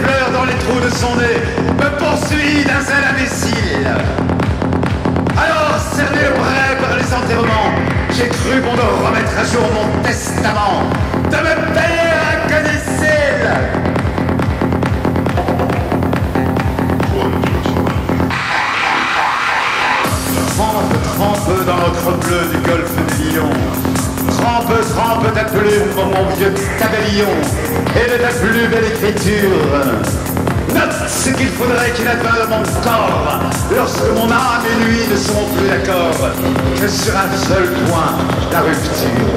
fleurs dans les trous de son nez, me poursuit d'un zèle imbécile. Alors, cerné le prêt par les enterrements, j'ai cru bon de remettre à jour mon testament, de me payer un codicile. Trempe dans l'encre bleue du golfe du Lion. Trempe ta plume, mon vieux tabellion, et de ta plus belle écriture. Note ce qu'il faudrait qu'il advint de mon corps, lorsque mon âme et lui ne seront plus d'accord, que sur un seul point, la rupture.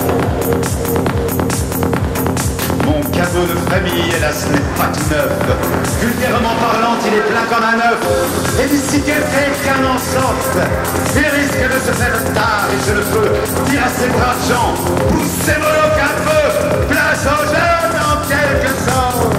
Mon cadeau de famille, hélas, n'est pas tout neuf. Vulgairement parlant, il est plein comme un œuf. Et d'ici quelqu'un en sorte, il risque de se faire tard et je ne peux dire à ces braves gens, poussez vos locs un peu, place aux jeunes en quelque sorte.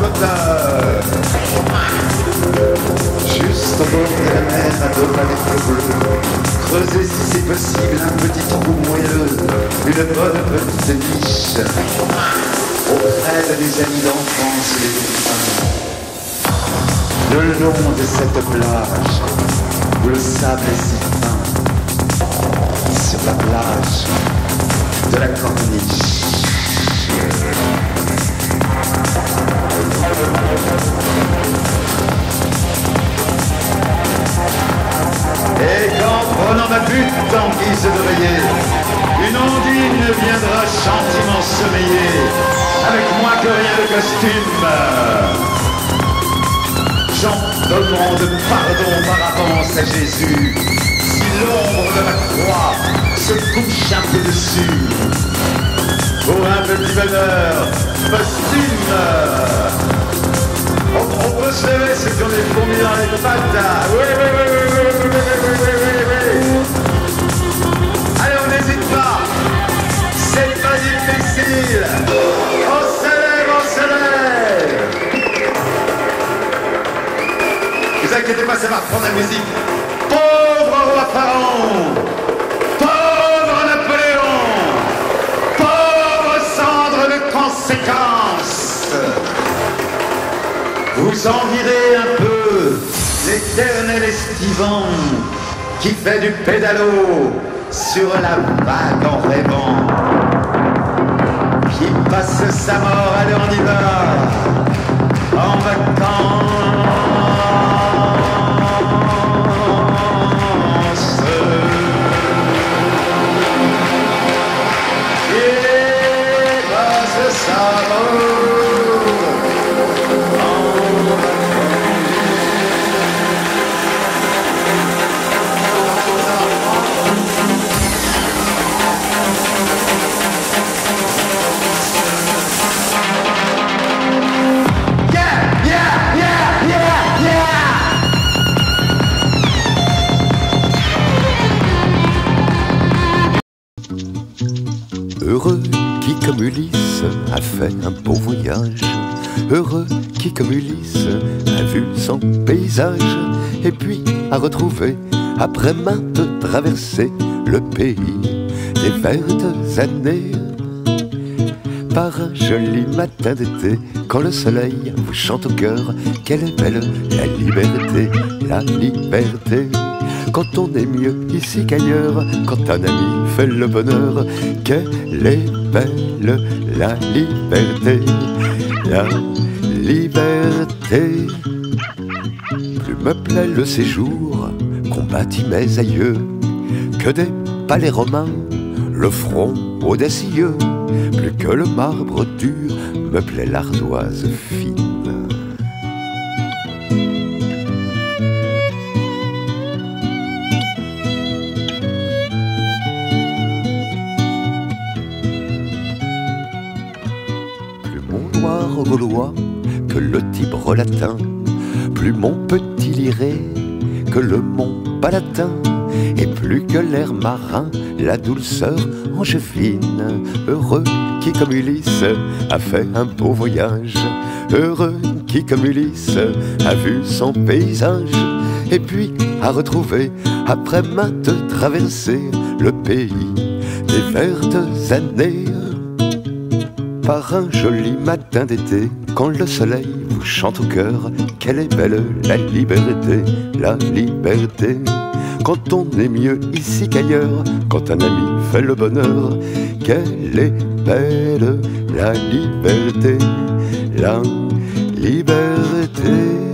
Juste au bord de la mer, à dos pas des flots bleus, creusez si c'est possible un petit trou moelleux, une bonne petite niche, auprès de mes amis d'enfance les dauphins. Le long de cette plage, où le sable est si fin, sur la plage de la corniche. Et qu'en prenant ma butte en guise d'oreiller, une ondine viendra gentiment sommeiller, avec moins que rien de costume. J'en demande pardon par avance à Jésus, si l'ombre de ma croix se couche un peu dessus, pour un petit bonheur posthume. On peut se lever, c'est qu'on est fourmis dans les pattes. Oui. Allez, on n'hésite pas. C'est pas difficile. On se lève. Vous inquiétez pas, ça va reprendre la musique. Pauvre roi Pharaon, pauvre Napoléon, pauvre cendre de conséquences. Vous envirez un peu l'éternel estivant qui fait du pédalo sur la vague en rêvant, qui passe sa mort, allez on y va, en vacances. Et passe sa mort. Heureux qui comme Ulysse a fait un beau voyage, heureux qui comme Ulysse a vu son paysage, et puis a retrouvé, après maintes traversées, le pays des vertes années. Par un joli matin d'été, quand le soleil vous chante au cœur, quelle est belle la liberté, la liberté. Quand on est mieux ici qu'ailleurs, quand un ami fait le bonheur, quelle est belle la liberté, la liberté. Plus me plaît le séjour qu'ont bâti mes aïeux, que des palais romains, le front audacieux. Plus que le marbre dur, me plaît l'ardoise fine. Gaulois que le Tibre latin, plus mon petit liré que le mont Palatin, et plus que l'air marin, la douceur angevine. Heureux qui comme Ulysse a fait un beau voyage, heureux qui comme Ulysse a vu son paysage, et puis a retrouvé, après maintes traversées, le pays des vertes années. Par un joli matin d'été, quand le soleil vous chante au cœur, quelle est belle la liberté, la liberté. Quand on est mieux ici qu'ailleurs, quand un ami fait le bonheur, quelle est belle la liberté, la liberté.